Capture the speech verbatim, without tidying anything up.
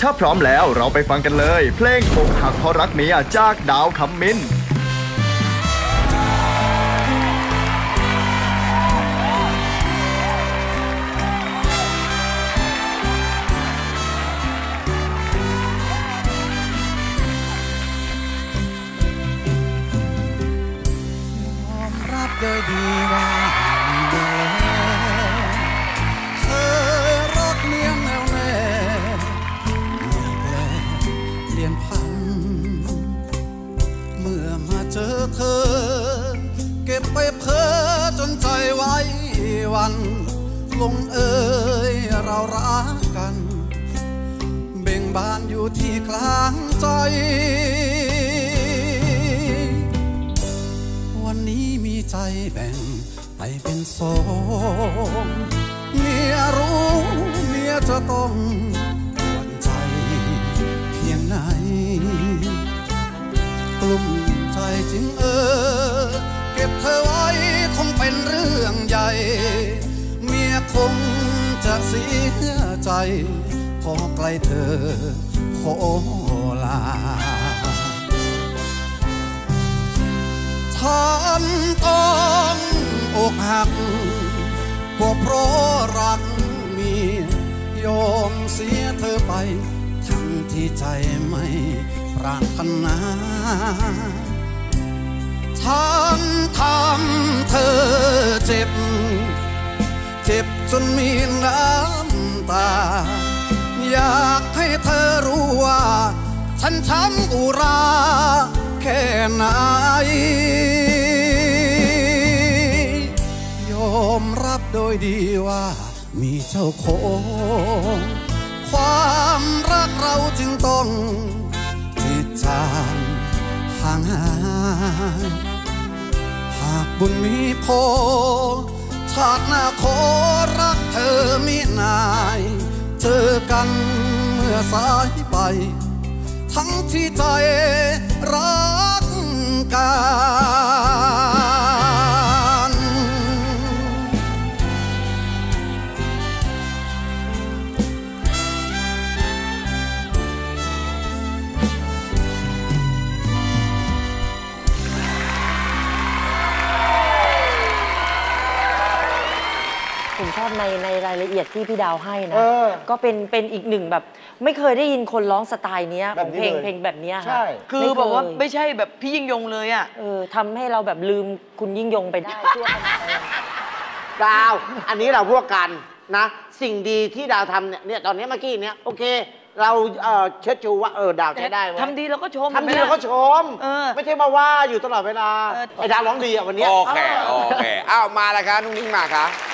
ถ้าพร้อมแล้วเราไปฟังกันเลยเพลงอกหักเพราะรักเมียจากดาวคำมินโดยดีว่าเธอรักเมียแน่วแน่ไม่แปลเปลี่ยนพันเมื่อมาเจอเธอเก็บไปเพ้อจนใจไว้วันลงเอ่ยเรารักกันเบ่งบานอยู่ที่กลางใจวันนี้มีใจแบ่งไปเป็นสองเมียรู้เมียจะต้องปวดใจเพียงไหนกลุ้มใจจึงเออเก็บเธอไว้คงเป็นเรื่องใหญ่เมียคงจะเสียใจพอใกล้เธอขอลาฉันต้องอกหักก็เพราะรักเมียยอมเสียเธอไปทั้งที่ใจไม่ปรารถนาฉันทำเธอเจ็บเจ็บจนมีน้ำตาอยากให้เธอรู้ว่าฉันช้ำอุราแค่ไหนยอมรับโดยดีว่ามีเจ้าของความรักเราจึงต้องจิตจางห่างหายหากบุญมีพอชาติหน้าขอรักเธอมินายเจอกันเมื่อสายไปทั้งที่ใจรักกันผมชอบในในรายละเอียดที่พี่ดาวให้นะก็เป็นเป็นอีกหนึ่งแบบไม่เคยได้ยินคนร้องสไตล์นี้ของเพลงเพลงแบบนี้ค่ะใช่คือบอกว่าไม่ใช่แบบพี่ยิ่งยงเลยอ่ะเออทำให้เราแบบลืมคุณยิ่งยงไปได้ช่วงดาวอันนี้เราพวกกันนะสิ่งดีที่ดาวทำเนี่ยเนี่ยตอนนี้เมื่อกี้เนี่ยโอเคเราเอ่อเชิดชูว่าเออดาวใช้ได้ทำดีเราก็ชมทำดีเราก็ชมไม่ใช่มาว่าอยู่ตลอดเวลาไอ้ดาวร้องดีอ่ะวันนี้โอเคโอเคอ้าวมาแล้วครับนุ้งนิ้งมาครับ